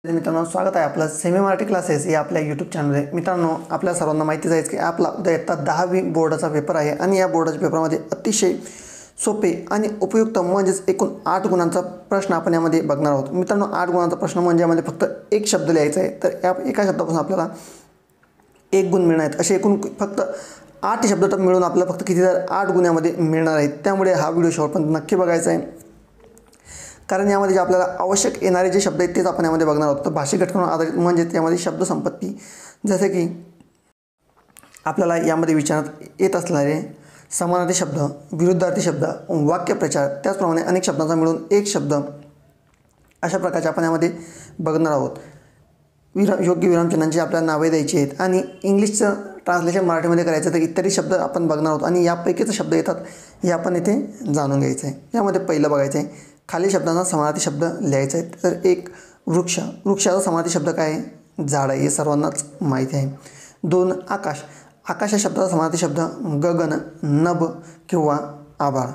मित्रांनो, स्वागत आहे आपलं सेमी मराठी क्लासेस या आपल्या यूट्यूब चॅनलमध्ये। मित्रांनो, आपल्या सर्वांना माहितीच आहे की आपला उद्या इयत्ता 10वी बोर्डाचा पेपर आहे आणि या बोर्डाच्या पेपरमध्ये अतिशय सोपे आणि उपयुक्त म्हणजेच एकूण 8 गुणांचा प्रश्न आपण यामध्ये बघणार आहोत। मित्रांनो, 8 गुणांचा प्रश्न म्हणजे यामध्ये फक्त एक शब्द लिहायचा आहे, तर या एका शब्दापासून आपल्याला 1 गुण मिळणार आहेत। असे एकूण फक्त 8 शब्द मिळून आपल्याला फक्त किती 8 गुणांमध्ये मिळणार आहेत। त्यामुळे हा व्हिडिओ शेवटपर्यंत नक्की बघायचा आहे, कारण यामध्ये जे आपल्याला आवश्यक येणारे जे शब्द आहेत तेच आपण यामध्ये बघणार आहोत। तर भाषिक घटकांवर आधारित म्हणजे त्यामध्ये शब्द संपत्ती, जसे की आपल्याला यामध्ये विचारण्यात येत असणारे समानार्थी शब्द, विरुद्धार्थी शब्द, वाक्यप्रचार, त्याचप्रमाणे अनेक शब्दांचा मिळून एक शब्द, अशा प्रकारचे आपण यामध्ये बघणार आहोत। योग्य विरामचिन्हांची आपल्याला नावे द्यायची आहेत आणि इंग्लिशचं ट्रान्सलेशन मराठीमध्ये करायचं, तर इत्यादी शब्द आपण बघणार आहोत आणि यापैकीच शब्द येतात हे आपण इथे जाणून घ्यायचं आहे। यामध्ये पहिलं बघायचं आहे, खाली शब्दांना समानार्थी शब्द लिहायचे आहेत। तर एक वृक्ष, वृक्षाचा समानार्थी शब्द काय आहे? झाड आहे, हे सर्वांनाच माहिती आहे। 2 आकाश, आकाश या शब्दाचा समानार्थी शब्द गगन, नभ किंवा आभाळ।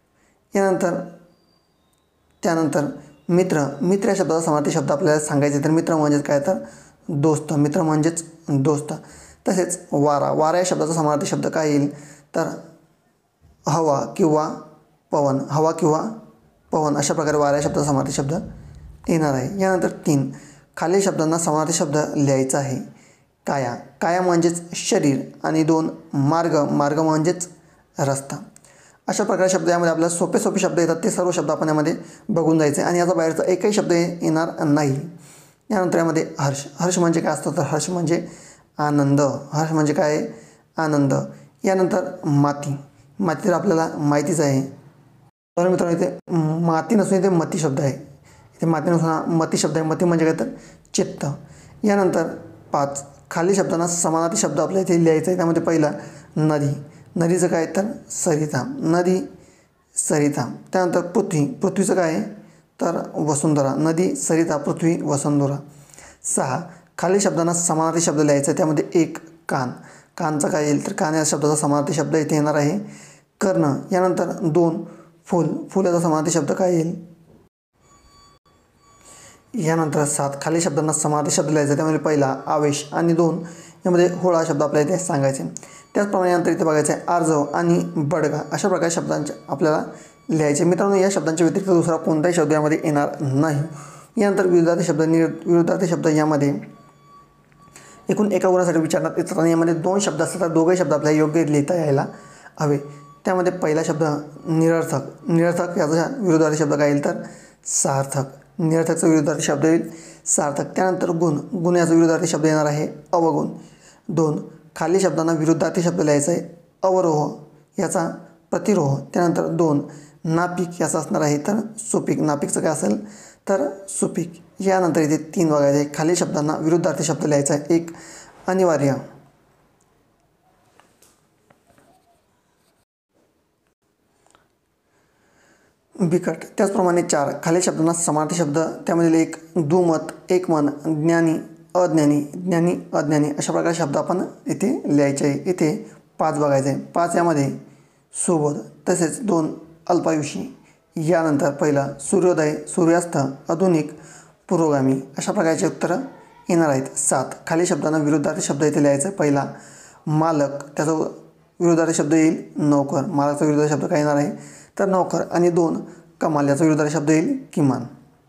त्यानंतर मित्र, मित्र या शब्दाचा समानार्थी शब्द आपल्याला सांगायचे, तर मित्र म्हणजेच काय? तर दोस्त, मित्र म्हणजेच दोस्त। तसेच वारा, वारा या शब्दाचा समानार्थी शब्द काय येईल? तर हवा किंवा पवन, हवा किंवा पवन, अशा प्रकारे वारा या शब्दाचा समानार्थी शब्द येणार आहे। यानंतर 3 खालील शब्दांना समानार्थी शब्द लिहायचा आहे। काया, काया म्हणजेच शरीर आणि 2 मार्ग, मार्ग म्हणजेच रस्ता। अशा प्रकारे शब्द यामध्ये आपल्याला सोपे सोपे शब्द येतात, ते सर्व शब्द आपण यामध्ये बघून जायचे आणि याचा बाहेरचा एकही शब्द येणार नाही। यानंतर यामध्ये हर्ष, हर्ष म्हणजे काय असतं? तर हर्ष म्हणजे आनंद, हर्ष म्हणजे काय? आनंद। यानंतर माती, माती तर आपल्याला माहितीच आहे। तर मित्रांनो, इथे माती नसून इथे मती शब्द आहे, इथे माती नसून मती शब्द आहे। मती म्हणजे काय? तर चित्त। यानंतर 5 खाली शब्दांना समानार्थी शब्द आपल्याला इथे लिहायचा आहे। त्यामध्ये पहिला नदी, नदीचं काय? तर सरिता, नदी सरिता। त्यानंतर पृथ्वी, पृथ्वीचं काय आहे? तर वसुंधरा, नदी सरिता, पृथ्वी वसुंधरा। 6 खाली शब्दांना समानार्थी शब्द लिहायचा आहे। त्यामध्ये 1 कान, कानचं काय येईल? तर कान या शब्दाचा समानार्थी शब्द इथे येणार आहे कर्ण। यानंतर 2 फूल, फूल याचा समानार्थी शब्द काय येईल? यानंतर 7 खाली शब्दांना समानार्थी शब्द लिहायचा, त्यामध्ये पहिला आवेश आणि 2 यामध्ये होळ हा शब्द आपल्याला इथे सांगायचे। त्याचप्रमाणे यानंतर इथे बघायचं आहे आर्जव आणि बडगा, अशा प्रकारे शब्दांचे आपल्याला लिहायचे। मित्रांनो, या शब्दांच्या व्यतिरिक्त दुसरा कोणताही शब्द यामध्ये येणार नाही। यानंतर विरुद्धार्थी शब्द, विरुद्धार्थी शब्द यामध्ये एकूण एका गुणासाठी विचारण्यात येतात आणि यामध्ये 2 शब्द असतात, तर दोघेही शब्द आपल्याला योग्य लिहिता यायला हवे। त्यामध्ये पहिला शब्द निरर्थक, निरर्थक याचा विरुद्धार्थी शब्द काय येईल? तर सार्थक, निरर्थकचा विरुद्धार्थी शब्द येईल सार्थक। त्यानंतर गुण, गुण याचा विरुद्धार्थी शब्द येणार आहे अवगुण। 2 खाली शब्दांना विरुद्धार्थी शब्द लिहायचा आहे, अवरोह याचा प्रतिरोह। त्यानंतर 2 नापिक याचा असणार आहे तर सुपीक, नापिकचं काय असेल? तर सुपीक। यानंतर इथे 3 बघायचे आहे, खाली शब्दांना विरुद्धार्थी शब्द लिहायचा आहे। 1 अनिवार्य, बिकट। त्याचप्रमाणे 4 खाली शब्दांना समानार्थी शब्द, त्यामधील 1 दुमत, एकमन, ज्ञानी, अज्ञानी, ज्ञानी, अज्ञानी, अशा प्रकारे शब्द आपण इथे लिहायचे आहे। इथे 5 बघायचे आहे, 5 यामध्ये सुबोध, तसेच 2 अल्पायुषी। यानंतर पहिला सूर्योदय, सूर्यास्त, आधुनिक, पुरोगामी, अशा प्रकारचे उत्तरं येणार आहेत। 7 खाली शब्दांना विरुद्धार्थी शब्द इथे लिहायचं आहे। पहिला मालक, त्याचा विरुद्धार्थी शब्द येईल नोकर, मालकाचा विरुद्धार्थी शब्द काय येणार आहे? तर नोकर। आणि 2 कमाल, याचा विरुद्धार्थी शब्द येईल किमान।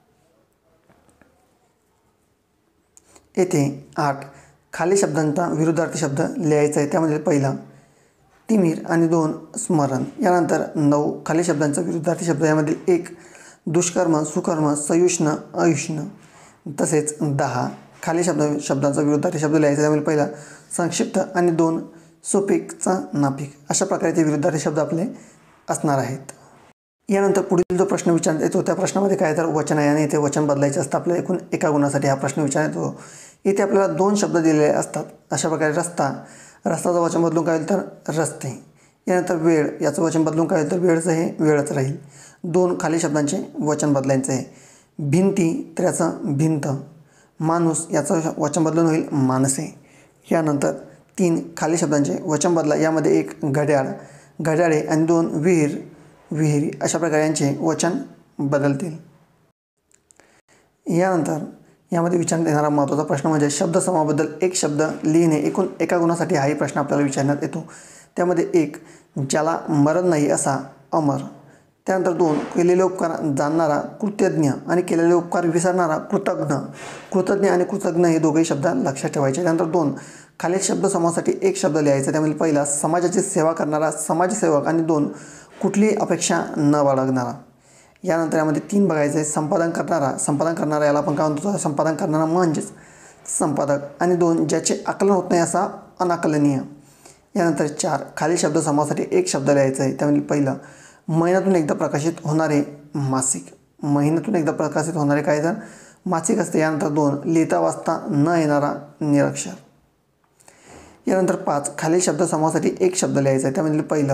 येथे 8 खाली शब्दांचा विरुद्धार्थी शब्द लिहायचा आहे। त्यामध्ये पहिला तिमिर आणि 2 स्मरण। यानंतर 9 खाली शब्दांचा विरुद्धार्थी शब्द, यामधील 1 दुष्कर्म, सुकर्म, सयुष्ण, अयुष्ण। तसेच 10 खाली शब्दांचा विरुद्धार्थी शब्द लिहायचा, त्यामध्ये पहिला संक्षिप्त आणि 2 सुपीकचा नापिक, अशा प्रकारे ते विरुद्धार्थी शब्द आपले असणार आहेत। यानंतर पुढील जो प्रश्न विचारण्यात येतो, त्या प्रश्नामध्ये काय? तर वचन आहे आणि इथे वचन बदलायचे असतं आपल्याला। एकूण एका गुणासाठी हा प्रश्न विचारण्यात येतो। इथे आपल्याला 2 शब्द दिलेले असतात, अशा प्रकारे रस्ता, रस्ताचं वचन बदलून काय होईल? तर रस्ते। यानंतर वेळ, याचं वचन बदलून काय होईल? तर वेळचं हे वेळच राहील। 2 खाली शब्दांचे वचन बदलायचे आहे, भिंती तर याचं भिंत, माणूस याचं वचन बदलून होईल माणसे। यानंतर 3 खाली शब्दांचे वचन बदला, यामध्ये 1 घड्याळ, घड्याळे आणि 2 विहीर, विहिरी, अशा प्रकारे यांचे वचन बदलतील। यानंतर यामध्ये विचारण्यात येणारा महत्त्वाचा प्रश्न म्हणजे शब्दसमूहाबद्दल एक शब्द लिहिणे एकूण एका गुणासाठी हाही प्रश्न आपल्याला विचारण्यात येतो. त्यामध्ये 1 ज्याला मरण नाही असा अमर. त्यानंतर 2 केलेले उपकार जाणणारा कृतज्ञ आणि केलेले उपकार विसरणारा कृतज्ञ. कृतज्ञ आणि कृतज्ञ हे दोघेही शब्द लक्षात ठेवायचे. त्यानंतर 2 खालील शब्दसमूहासाठी एक शब्द लिहायचा. त्यामध्ये पहिला समाजाची सेवा करणारा समाजसेवक आणि 2 कुठलीही अपेक्षा न बाळगणारा. यानंतर यामध्ये 3 बघायचं आहे संपादन करणारा. संपादन करणारा याला आपण काय म्हणतो, संपादन करणारा म्हणजेच संपादक. आणि 2 ज्याचे आकलन होत नाही असा अनाकलनीय. यानंतर 4 खालील शब्दसमूहासाठी एक शब्द लिहायचा आहे. त्यामध्ये पहिलं महिन्यातून एकदा प्रकाशित होणारे मासिक. महिन्यातून एकदा प्रकाशित होणारे काय तर मासिक असते. यानंतर 2 लिहिता वाचता न येणारा निरक्षर. यानंतर 5 खालील शब्दसमूहासाठी एक शब्द लिहायचा आहे. त्यामध्ये पहिलं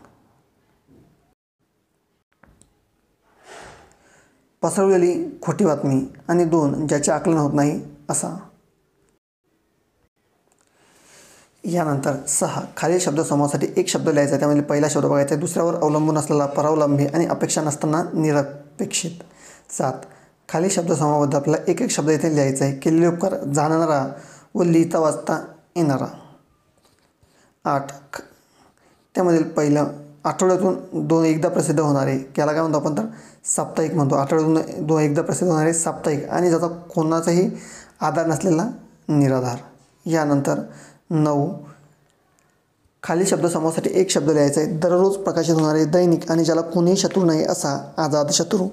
पसरवलेली खोटी बातमी आणि 2 ज्याचे आकलन होत नाही असा. यानंतर 6 खालील शब्दसमूहासाठी एक शब्द लिहायचा आहे. त्यामध्ये पहिला शब्द बघायचा आहे दुसऱ्यावर अवलंबून असलेला परावलंबी आणि अपेक्षा नसताना निरपेक्षित. 7 खालील शब्दसमूहाबद्दल आपल्याला एक शब्द इथे लिहायचा आहे. केलेले उपकार जाणणारा व लिहिता वाचता येणारा. 8 त्यामधील पहिलं आठवड्यातून 2 एकदा प्रसिद्ध होणारे. याला काय म्हणतो आपण तर साप्ताहिक म्हणतो. आठवड्यातून 2 एकदा प्रसिद्ध होणारे साप्ताहिक आणि ज्याचा कोणाचाही आधार नसलेला निराधार. यानंतर 9 खालील शब्दसमूहासाठी एक शब्द लिहायचा आहे. दररोज प्रकाशित होणारे दैनिक आणि ज्याला कोणीही शत्रू नाही असा आझाद शत्रू.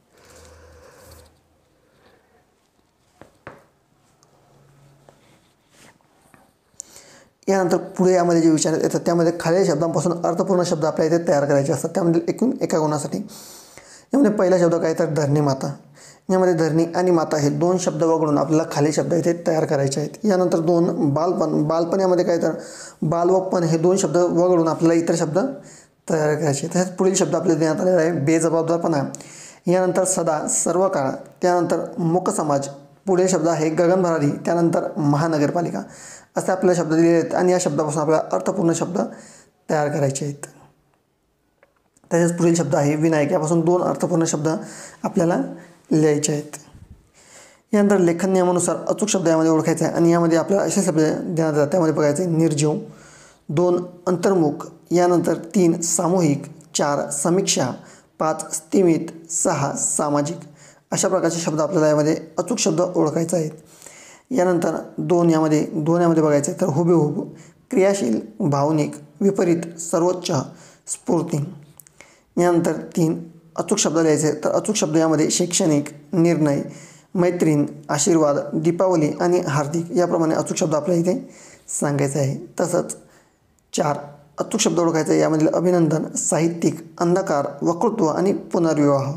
यानंतर पुढे यामध्ये जे विचार येतात त्यामध्ये खालील शब्दांपासून अर्थपूर्ण शब्द आपल्या इथे तयार करायचे असतात. त्यामध्ये एकूण एका गुणासाठी. यामध्ये पहिला शब्द काय तर धरणी माता. यामध्ये धरणी आणि माता हे 2 शब्द वगळून आपल्याला खालील शब्द इथे तयार करायचे आहेत. यानंतर 2 बालपण. बालपण यामध्ये काय तर बाल व पण हे 2 शब्द वगळून आपल्याला इतर शब्द तयार करायचे. तसेच पुढील शब्द आपल्याला देण्यात आलेला आहे बेजबाबदारपणा. यानंतर सदा सर्व काळ. त्यानंतर मूक समाज. पुढील शब्द आहे गगनभरारी. त्यानंतर महानगरपालिका. असे आपल्याला शब्द दिलेले आहेत आणि या शब्दापासून आपल्याला अर्थपूर्ण शब्द तयार करायचे आहेत. तसेच पुढील शब्द आहे विनायक. यापासून 2 अर्थपूर्ण शब्द आपल्याला लिहायचे आहेत. यानंतर लेखन नियमानुसार अचूक शब्द यामध्ये ओळखायचा आहे आणि यामध्ये आपल्याला असे शब्द देण्यात येतात. त्यामध्ये बघायचे निर्जीव. 2 अंतर्मुख. यानंतर 3 सामूहिक. 4 समीक्षा. 5 स्थिमित. 6 सामाजिक. अशा प्रकारचे शब्द आपल्याला यामध्ये अचूक शब्द ओळखायचे आहेत. यानंतर 2 यामध्ये बघायचे तर हुबेहूब. क्रियाशील. भावनिक. विपरीत. सर्वोच्च. स्फूर्ती. यानंतर 3 अचूक शब्द लिहायचे तर अचूक शब्द यामध्ये शैक्षणिक. निर्णय. मैत्रीण. आशीर्वाद. दीपावली आणि हार्दिक. याप्रमाणे अचूक शब्द आपल्याला इथे सांगायचे आहे. तसंच 4 अचूक शब्द ओळखायचे आहे. यामधील अभिनंदन. साहित्यिक. अंधकार. वक्तृत्व आणि पुनर्विवाह.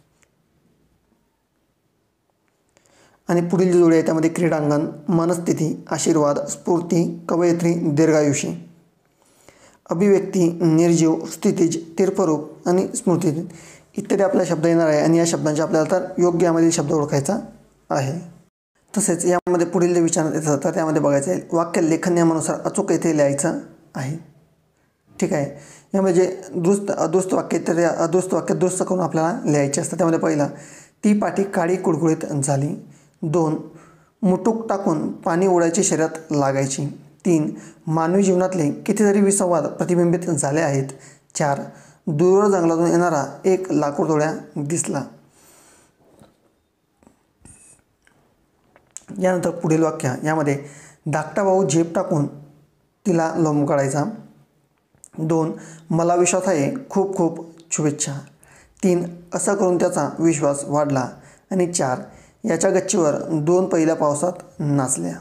आणि पुढील जी जोडी आहे त्यामध्ये क्रीडांगण. मनस्थिती. आशीर्वाद. स्फूर्ती. कवयित्री. दीर्घायुषी. अभिव्यक्ती. निर्जीव. स्थितीज. तीर्थरूप आणि स्मृती इत्यादी आपल्याला शब्द येणार आहे आणि या शब्दांचे आपल्याला तर योग्य यामधील शब्द ओळखायचा आहे. तसेच यामध्ये पुढील जे विचारण्यात येतात तर त्यामध्ये बघायचं आहे वाक्य लेखन नियमानुसार अचूक येथे लिहायचं आहे. ठीक आहे. यामध्ये जे अदुरुस्त वाक्य तर या अदुरुस्त वाक्य दुरुस्त करून आपल्याला लिहायचे असतं. त्यामध्ये पहिला ती पाटी काळी कुळकुळीत झाली. 2 मुटूक टाकून पाणी ओढायची शर्यत लागायची. 3 मानवी जीवनातले कितीतरी विसंवाद प्रतिबिंबित झाले आहेत. 4 दूर जंगलातून येणारा एक लाकूड तोड्या दिसला. यानंतर पुढील वाक्य यामध्ये धाकटा भाऊ झेप टाकून तिला लोंब काढायचा. 2 मला विश्वास आहे. खूप खूप शुभेच्छा. 3 असं करून त्याचा विश्वास वाढला. आणि 4 याच्या गच्चीवर 2 पहिल्या पावसात नाचल्या.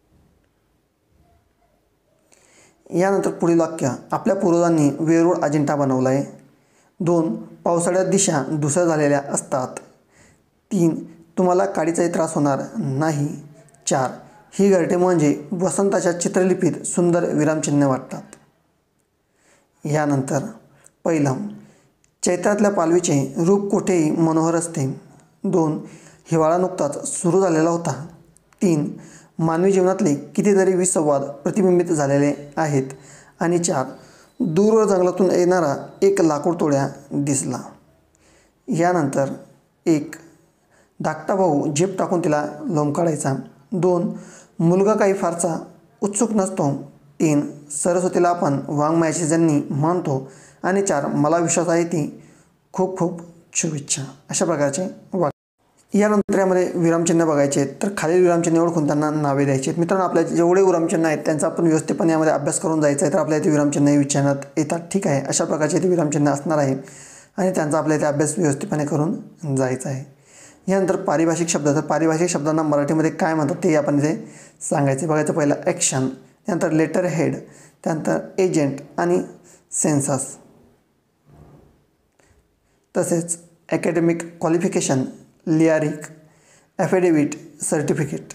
यानंतर पुढील वाक्य आपल्या पूर्वजांनी वेरूळ अजिंठा बनवला आहे. 2 पावसाळ्यात दिशा धुसर झालेल्या असतात. 3 तुम्हाला काडीचाही त्रास होणार नाही. 4 ही घरटे म्हणजे वसंताच्या चित्रलिपीत सुंदर विरामचिन्ह वाटतात. यानंतर पहिलं चैत्रातल्या पालवीचे रूप कुठेही मनोहर असते. 2 हिवाळा नुकताच सुरू झालेला होता. 3 मानवी जीवनातले कितीतरी विसंवाद प्रतिबिंबित झालेले आहेत. आणि 4 दूर जंगलातून येणारा एक लाकूड तोड्या दिसला. यानंतर 1 धाकटा भाऊ जीप टाकून तिला लोंबकाळायचा. 2 मुलगा काही फारसा उत्सुक नसतो. 3 सरस्वतीला आपण वाङ्मयाची जननी मानतो. आणि 4 मला विश्वास आहे ती खूप खूप शुभेच्छा. अशा प्रकारचे वाक्य. यानंतर यामध्ये विरामचिन्ह बघायचे आहेत. तर खालील विरामचिन्ह ओळखून त्यांना नावे द्यायची आहेत. मित्रांनो, आपल्या जेवढे विरामचिन्ह आहेत त्यांचा आपण व्यवस्थितपणे यामध्ये अभ्यास करून जायचा आहे. तर आपल्या इथे विरामचिन्ह विचारण्यात येतात. ठीक आहे, अशा प्रकारचे इथे विरामचिन्ह असणार आहे आणि त्यांचा आपल्या इथे अभ्यास व्यवस्थितपणे करून जायचा आहे. यानंतर पारिभाषिक शब्द. तर पारिभाषिक शब्दांना मराठीमध्ये काय म्हणतात ते आपण इथे सांगायचे. बघायचं पहिलं ॲक्शन, त्यानंतर लेटर हेड, त्यानंतर एजंट आणि सेन्सस. तसेच अकॅडमिक क्वालिफिकेशन, लियारिक, affidavit, certificate.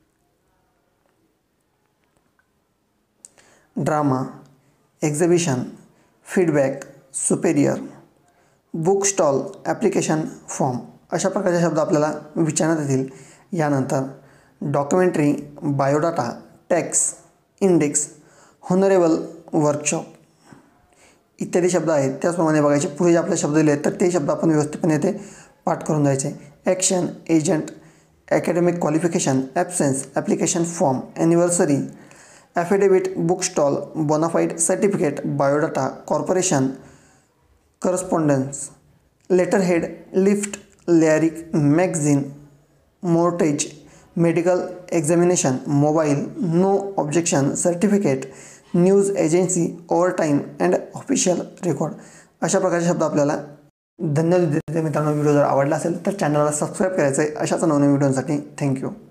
Drama, exhibition, feedback, superior, book stall, application form. अशा प्रकारचे शब्द आपल्याला विचारण्यात येतील. यानंतर documentary, biodata, tax, index, honourable, workshop इत्यादी शब्द आहेत. त्याचप्रमाणे बघायचे पुढे जे आपले शब्द दिले आहेत तर ते शब्द आपण व्यवस्थितपणे ते पाठ करून जायचे. Action, agent, academic qualification, absence, application form, anniversary, affidavit, book stall, bonafide, certificate, biodata, corporation, correspondence, letter head, lift, लियारिक, magazine, mortgage, medical examination, mobile, no objection, certificate, news agency, overtime and official record. अशा प्रकारचे शब्द आपल्याला. धन्यवाद देते मित्रांनो. Video जर आवडला असेल तर चॅनलला सबस्क्राईब करायचं आहे. अशाच नवनवीन व्हिडिओसाठी थँक्यू.